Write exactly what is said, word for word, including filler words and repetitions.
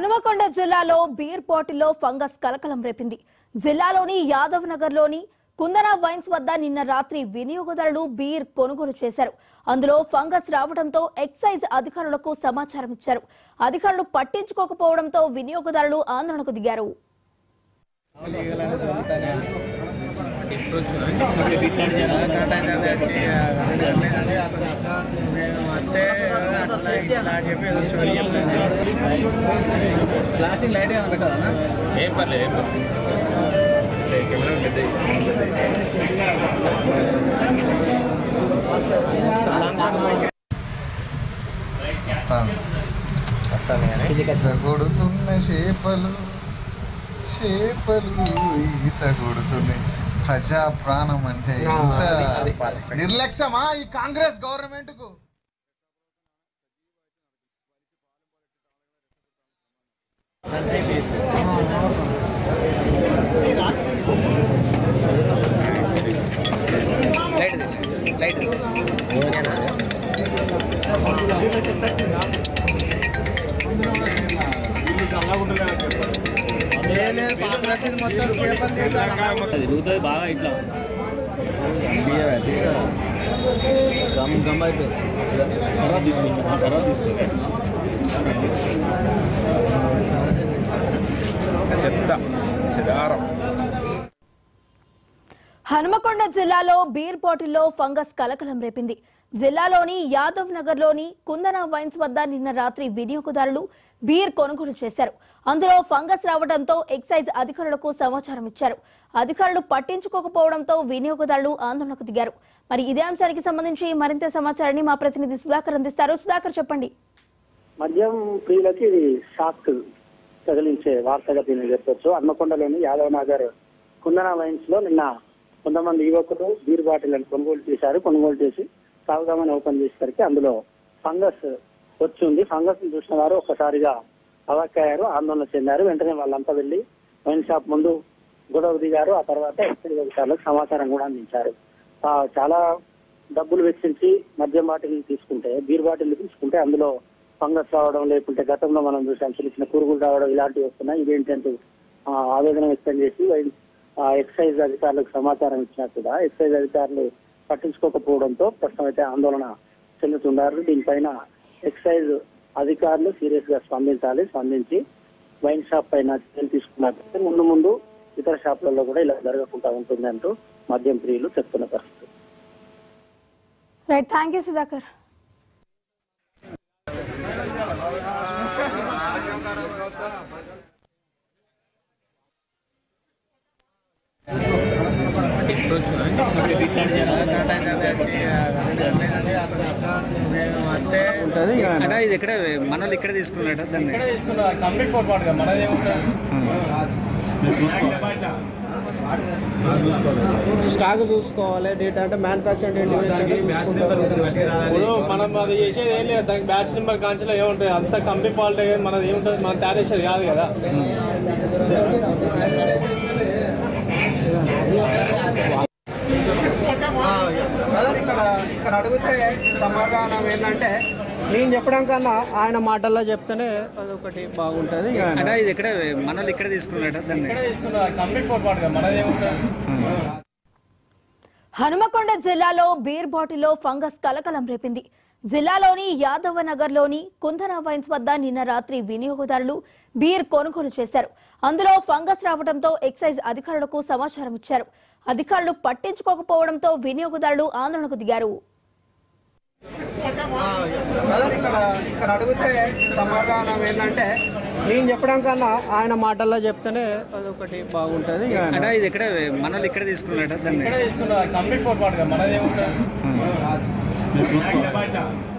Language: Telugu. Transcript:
హనుమకొండ జిల్లాలో బీర్ బాటిల్లో ఫంగస్ కలకలం రేపింది. జిల్లాలోని యాదవ్ నగర్లోని కుందన వైన్స్ వద్ద నిన్న రాత్రి వినియోగదారులు బీర్ కొనుగోలు చేశారు. అందులో ఫంగస్ రావడంతో ఎక్సైజ్ అధికారులకు సమాచారం ఇచ్చారు. అధికారులు పట్టించుకోకపోవడంతో వినియోగదారులు ఆందోళనకు దిగారు. ప్లాస్టిక్ లైట్ ఏమైనా పెట్టాలన్నా ఏం పర్లేదు ఏం కొడుతున్న చేపలు చేపలు ఈత కొడుతున్నాయి. ప్రజా ప్రాణం అంటే ఎంత నిర్లక్ష్యమా ఈ కాంగ్రెస్ గవర్నమెంట్ కు. బాగా ఇట్లా గమ్ గమ్ అయిపోయింది. తర్వాత తీసుకుంటాం తర్వాత తీసుకోండి. చెత్త చెదారం. హనుమకొండ జిల్లాలో బీర్ బాటిల్లో ఫంగస్ కలకలం రేపింది. జిల్లాలోని యాదవ్ నగర్లోని కుందన వైన్స్ వద్ద నిన్న రాత్రి వినియోగదారులు బీర్ కొనుగోలు చేశారు. అందులో ఫంగస్ రావడంతో ఎక్సైజ్ అధికారులకు సమాచారం ఇచ్చారు. అధికారులు పట్టించుకోకపోవడంతో వినియోగదారులు ఆందోళనకు దిగారు. మరి ఇదే అంశానికి సంబంధించి మరింత సమాచారాన్ని మా ప్రతినిధి సుధాకర్ అందిస్తారు. సుధాకర్, చెప్పండి. మద్యం ప్రియులకి ఇది షాక్ తగిలించే వార్తగా దీన్ని చెప్పొచ్చు. హన్మకొండలోని యాదవ్ నగర్ కుందన వైన్స్ లో నిన్న కొంతమంది యువకులు బీర్ బాటిల్ కొనుగోలు చేశారు. కొనుగోలు చేసి తాగుదామని ఓపెన్ చేసేసరికి అందులో ఫంగస్ వచ్చింది. ఫంగస్ చూసిన వారు ఒక్కసారిగా అవాక్కయ్యారు, ఆందోళన చెందారు. వెంటనే వాళ్ళంతా వెళ్లి వైన్ షాప్ ముందు గొడవ దిగారు. ఆ తర్వాత ఎక్సైజ్ అధికారులకు సమాచారం కూడా అందించారు. చాలా డబ్బులు వెచ్చించి మద్యం బాటిల్ తీసుకుంటే బీర్ బాటిల్ తీసుకుంటే అందులో ఫంగస్ రావడం, లేకుంటే గతంలో మనం చూసాం చిన్న చిన్న పురుగులు రావడం ఇలాంటివి వస్తున్నాయి. ఇదేంటంటూ ఆవేదన వ్యక్తం చేసి ఎక్సైజ్ అధికారులకు సమాచారం ఇచ్చినా కూడా ఎక్సైజ్ అధికారులు పట్టించుకోకపోవడంతో ప్రస్తుతం అయితే ఆందోళన చెందుతున్నారు. దీనిపైన ఎక్సైజ్ అధికారులు సీరియస్ గా స్పందించాలి. స్పందించి వైన్ షాప్ పైన చర్యలు తీసుకున్నట్లయితే ముందు ముందు ఇతర షాపులలో కూడా ఇలా జరగకుండా ఉంటుంది అంటూ మద్యం ప్రియులు చెప్తున్న పరిస్థితి. Right, thank you Sudhakar. అంటే ఇది ఎక్కడ మన వాళ్ళు ఇక్కడ తీసుకున్నాడు దాన్ని కంప్లీట్ పొరపాటుగా మనది ఏముంటుంది. స్టాక్ చూసుకోవాలి. డేట్ అంటే మ్యానుఫ్యాక్చర్ డేట్ మనం అది చేసేది ఏం లేదు. దానికి బ్యాచ్ నెంబర్ కాన్సల్ ఏముంటుంది అంత కంపెనీ క్వాలిటీ మనది ఏముంటుంది. మనం తయారు చేసేది కాదు కదా. ఇక్కడ ఇక్కడ అడిగితే సమాధానం ఏంటంటే నేను చెప్పడం కన్నా ఆయన మాటల్లో చెప్తేనే అదొకటి బాగుంటుంది. అంటే ఇది ఎక్కడ మన వాళ్ళు ఇక్కడ తీసుకున్నాడు దాన్ని కంప్లీట్ పొరపాటుగా మనది ఏముంటుంది. హనుమకొండ జిల్లాలో బీర్ బాటిల్లో ఫంగస్ కలకలం రేపింది. జిల్లాలోని యాదవ నగర్లోని కుందన వైన్స్ వద్ద నిన్న రాత్రి వినియోగదారులు బీర్ కొనుగోలు చేశారు. అందులో ఫంగస్ రావడంతో ఎక్సైజ్ అధికారులకు సమాచారం ఇచ్చారు. అధికారులు పట్టించుకోకపోవడంతో వినియోగదారులు ఆందోళనకు దిగారు. ఇక్కడ ఇక్కడ అడిగితే సమాధానం ఏంటంటే నేను చెప్పడం కన్నా ఆయన మాటల్లో చెప్తేనే అదొకటి బాగుంటుంది. అంటే ఇది ఎక్కడ మన వాళ్ళు ఇక్కడ తీసుకున్నాడు దాన్ని కంప్లీట్ పొరపాటుగా మనది ఏముంటుంది.